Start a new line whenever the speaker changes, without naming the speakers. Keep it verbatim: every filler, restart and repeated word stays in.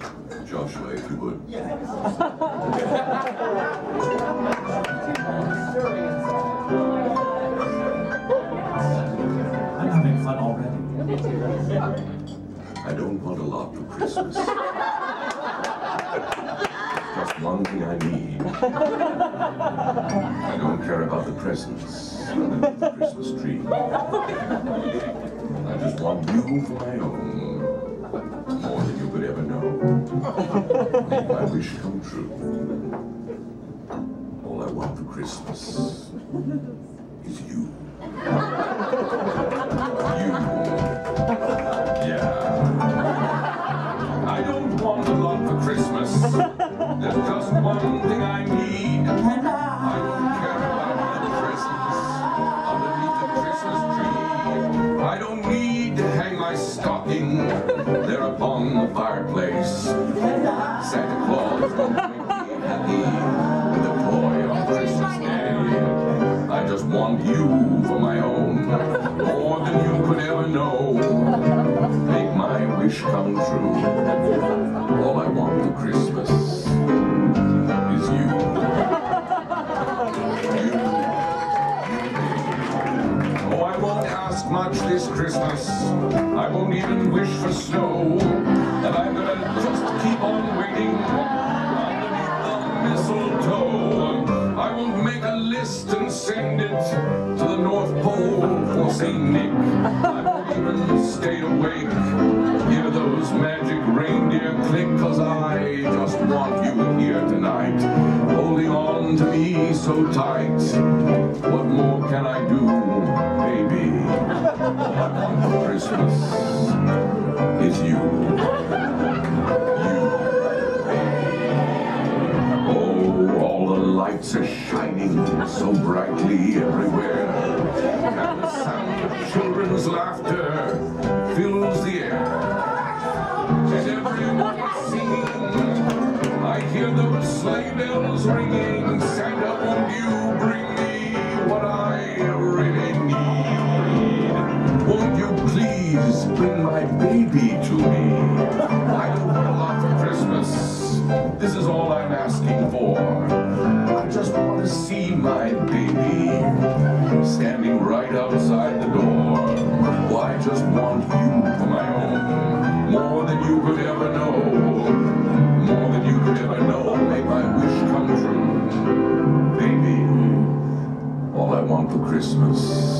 Joshua, if you would.
I'm having fun already.
I don't want a lot for Christmas. Just one thing I need. I don't care about the presents underneath the Christmas tree. I just want you for my own. More than you could ever know. Make my wish come true. All I want for Christmas is you. You. Yeah. I don't want a lot for Christmas. There's just one thing I need. I don't care about the presents underneath the Christmas tree. I don't need to hang my stocking there upon the fireplace. Santa Claus won't make me happy with a toy on Christmas Day. I just want you for my own, more than you could ever know. Make my wish come true. All I want for Christmas is you. You. Oh, I won't ask much this Christmas. I won't even wish for snow. And I'm gonna just keep on waiting underneath the mistletoe. I won't make a list and send it to the North Pole for Saint Nick. I won't even stay awake, hear those magic reindeer click, cause I just want you here tonight, holding on to me so tight. What more can I do, baby? All I want for Christmas is you. You. Oh, all the lights are shining so brightly everywhere, and the sound of children's laughter fills the air, and everyone is singing. I hear those sleigh bells ringing. Santa, won't you bring me what I really need? Won't you please bring my baby to me? I don't want a lot for Christmas. This is all I'm asking for. I just want to see my baby standing right outside the door. Oh, I just want you for my own, more than you could ever know. More than you could ever know. Make my wish come true. Baby, all I want for Christmas